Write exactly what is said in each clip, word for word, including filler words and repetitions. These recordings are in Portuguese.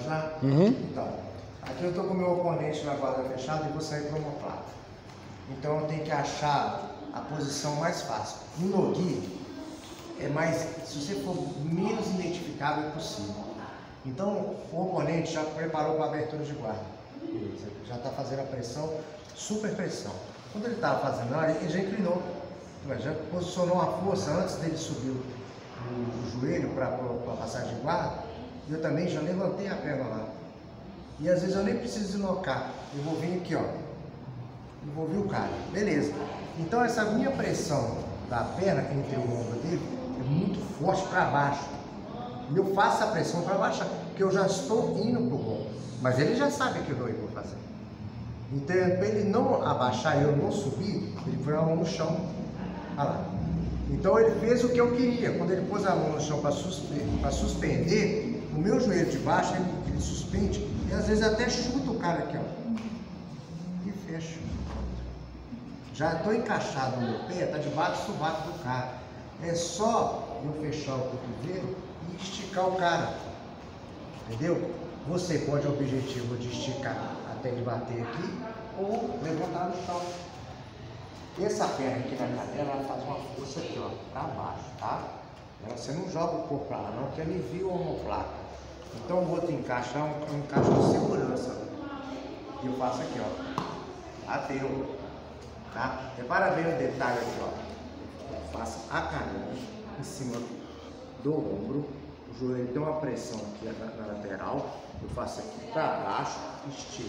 já? Uhum. Então, aqui eu estou com o meu oponente na guarda fechada e vou sair para uma placa. Então eu tenho que achar a posição mais fácil. No no-gi é mais, se você for menos identificável possível. Então o oponente já preparou para a abertura de guarda. Beleza. Já está fazendo a pressão, super pressão. Quando ele estava fazendo a ele já inclinou. Já posicionou a força antes dele subir o, o, o joelho para a passagem de guarda. E eu também já levantei a perna lá. E às vezes eu nem preciso deslocar. Eu vou vir aqui, ó. Envolvi o cara. Beleza. Então essa minha pressão da perna entre o ombro dele é muito forte para baixo. E eu faço a pressão para baixo, porque eu já estou indo para o ombro. Mas ele já sabe que eu vou fazer. Então, para ele não abaixar e eu não subir, ele põe a mão no chão. Olha lá. Então ele fez o que eu queria. Quando ele pôs a mão no chão para suspender, suspender, o meu joelho de baixo, ele, ele suspende. E às vezes até chuta o cara aqui, ó. E fecha. Já estou encaixado no meu pé, está debaixo do sovaco do cara. É só eu fechar o cotovelo e esticar o cara. Entendeu? Você pode o objetivo de esticar até ele bater aqui ou levantar no chão. Essa perna aqui na canela, ela faz uma força aqui, ó, para baixo, tá? Você não joga o corpo para lá, não, que alivia a omoplata. Então o outro encaixe é um, um encaixe de segurança. E eu faço aqui, ó. Bateu. Tá? Repara bem o detalhe aqui, ó. Eu faço a canela em cima do ombro. O joelho tem uma pressão aqui na, na lateral. Eu faço aqui para baixo, estico.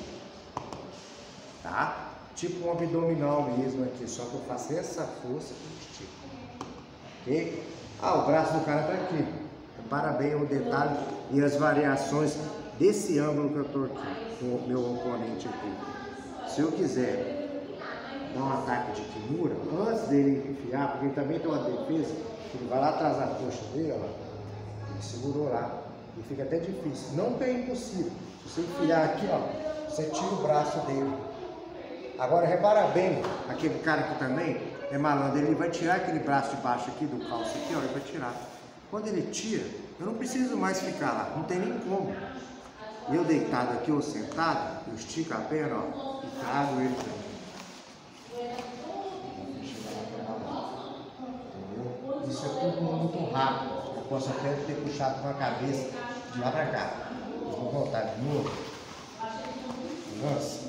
Tá? Tipo um abdominal mesmo aqui, só que eu faço essa força e estico. Ok? Ah, o braço do cara tá aqui. Repara bem o detalhe e as variações desse ângulo que eu tô aqui, com o meu oponente aqui. Se eu quiser dar um ataque de Kimura, antes dele enfiar, porque ele também tem uma defesa, ele vai lá atrás da coxa dele, ó, ele segurou lá, e fica até difícil. Não é impossível. Se você enfiar aqui, ó, você tira o braço dele. Agora repara bem, aquele cara aqui também é malandro, ele vai tirar aquele braço de baixo aqui do calço aqui, ó, ele vai tirar. Quando ele tira, eu não preciso mais ficar lá, não tem nem como. Eu deitado aqui ou sentado, eu estico a perna, ó, e trago ele também. Isso é tudo muito rápido. Eu posso até ter puxado com a cabeça de lá pra cá. Eu vou voltar de novo. Nossa.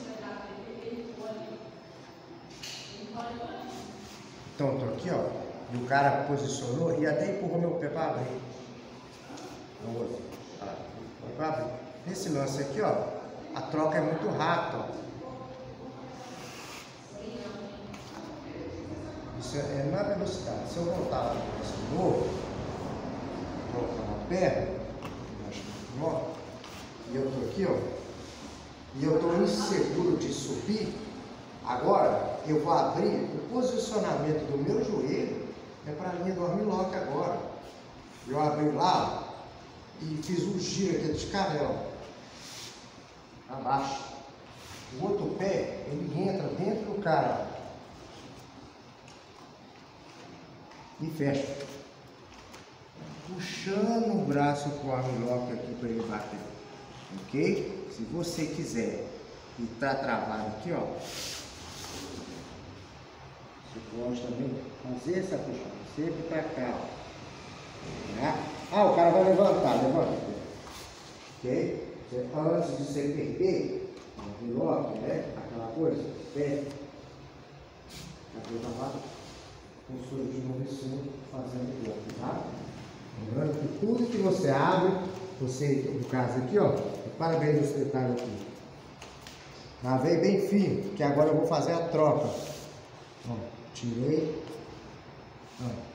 Então eu tô aqui, ó. E o cara posicionou e até empurrou meu pé para abrir. No outro. Para abrir. Nesse lance aqui, ó, a troca é muito rápida, ó. Isso é na velocidade. Se eu voltar lá de novo, colocar na perna, e eu tô aqui, ó, e eu tô inseguro de subir, agora eu vou abrir o posicionamento do meu joelho, é para a linha do armlock agora. Eu abri lá e fiz um giro aqui de canela, abaixo. O outro pé, ele entra dentro do cara, ó. E fecha, puxando o braço com o armlock aqui para ele bater, ok? Se você quiser e tá travado aqui, ó, você pode também fazer essa puxada, sempre para cá, ó. Né? Ah, o cara vai levantar, levanta, ok? Você, antes de você perder o armlock, né? Aquela coisa, pé, a travada. Postura de novo em cima, fazendo igual, tá? Lembrando que tudo que você abre, você, no caso aqui, ó, parabéns nesse detalhe aqui. Lavei bem firme, que agora eu vou fazer a troca. Ó, tirei. Ó.